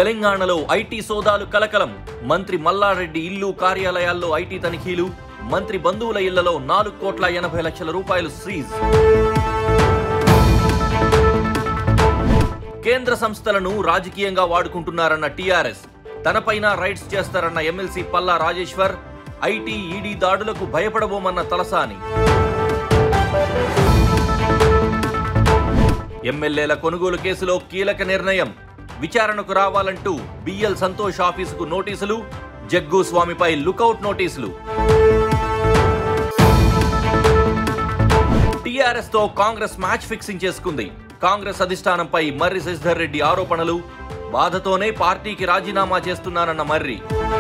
తెలంగాణలో ఐటీ సోదాలు కలకలం. మంత్రి మల్లారెడ్డి ఇల్లు కార్యాలయాల్లో ఐటీ తనిఖీలు. మంత్రి బంధువుల ఇళ్లలో 4,80,00,000 రూపాయలు సీజ్. కేంద్ర సంస్థలను రాజకీయంగా వాడుకుంటున్నారన్న టీఆర్ఎస్. తనపైన రైడ్స్ చేస్తారన్న MLC Palla Rajeshwar. IT ED దాడులకు భయపడబోమన్న తలసాని. ఎమ్మెల్యేల కొనుగోలు కేసులో కీలక నిర్ణయం. విచారణకు రావాలంటూ బిఎల్ సంతోష్ ఆఫీసుకు నోటీసులు. జగ్గు స్వామిపై లుకౌట్ నోటీసులు. టీఆర్ఎస్ తో కాంగ్రెస్ మ్యాచ్ ఫిక్సింగ్ చేసుకుంది. కాంగ్రెస్ అధిష్టానంపై మర్రి శశిధర్ రెడ్డి ఆరోపణలు. బాధతోనే పార్టీకి రాజీనామా చేస్తున్నానన్న మర్రి.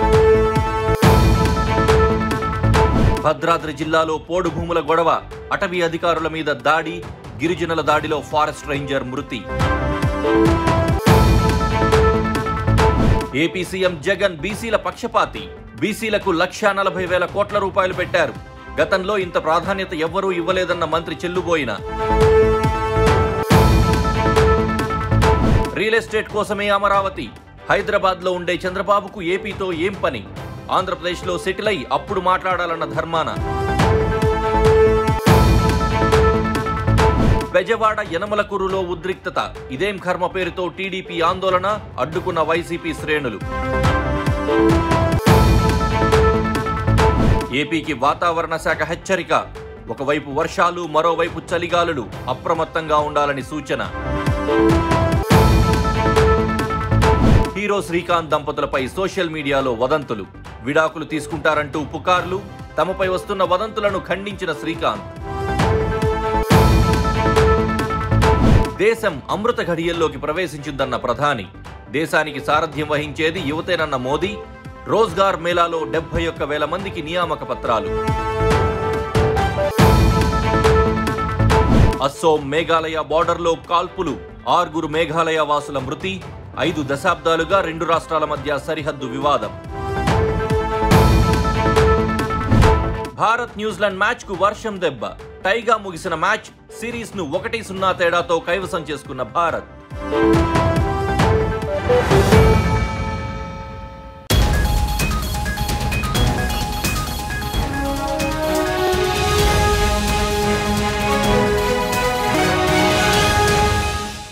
భద్రాద్రి జిల్లాలో పోడు భూముల గొడవ. అటవీ అధికారుల మీద దాడి. గిరిజనుల దాడిలో ఫారెస్ట్ రేంజర్ మృతి. ఏపీ సీఎం జగన్ బీసీల పక్షపాతి. బీసీలకు 1,40,000 కోట్ల రూపాయలు పెట్టారు. గతంలో ఇంత ప్రాధాన్యత ఎవ్వరూ ఇవ్వలేదన్న మంత్రి చెల్లుబోయిన. రియల్ ఎస్టేట్ కోసమే అమరావతి. హైదరాబాద్ లో ఉండే చంద్రబాబుకు ఏపీతో ఏం పని? ఆంధ్రప్రదేశ్ లో సెటిల్ అయి అప్పుడు మాట్లాడాలన్న ధర్మాన. బెజవాడ యనమలకూరులో ఉద్రిక్తత. ఇదేం కర్మ పేరుతో టీడీపీ ఆందోళన. అడ్డుకున్న వైసీపీ శ్రేణులు. ఏపీకి వాతావరణ శాఖ హెచ్చరిక. ఒకవైపు వర్షాలు, మరోవైపు చలిగాలులు. అప్రమత్తంగా ఉండాలని సూచన. హీరో శ్రీకాంత్ దంపతులపై సోషల్ మీడియాలో వదంతులు. విడాకులు తీసుకుంటారంటూ పుకార్లు. తమపై వస్తున్న వదంతులను ఖండించిన శ్రీకాంత్. దేశం అమృత ఘడియల్లోకి ప్రవేశించిందన్న ప్రధాని. దేశానికి సారథ్యం వహించేది యువతేనన్న మోదీ. రోజ్గార్ మేళాలో 71,000 మందికి నియామక పత్రాలు. అస్సోం మేఘాలయ బార్డర్లో కాల్పులు. 6 మేఘాలయ వాసుల మృతి. 5 దశాబ్దాలుగా 2 రాష్ట్రాల మధ్య సరిహద్దు వివాదం. భారత్ న్యూజిలాండ్ మ్యాచ్ కు వర్షం దెబ్బ. టైగా ముగిసిన మ్యాచ్ సిరీస్ ను 1-0 తేడాతో కైవసం చేసుకున్న భారత్.